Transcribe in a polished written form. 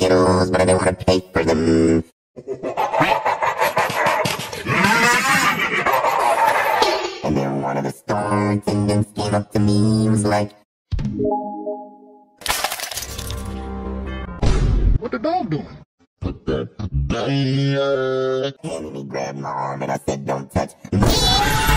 Skittles, but I didn't want to pay for them. And then one of the store attendants came up to me and was like, "What the dog doing?" "Put that down." And then he grabbed my arm and I said, "Don't touch."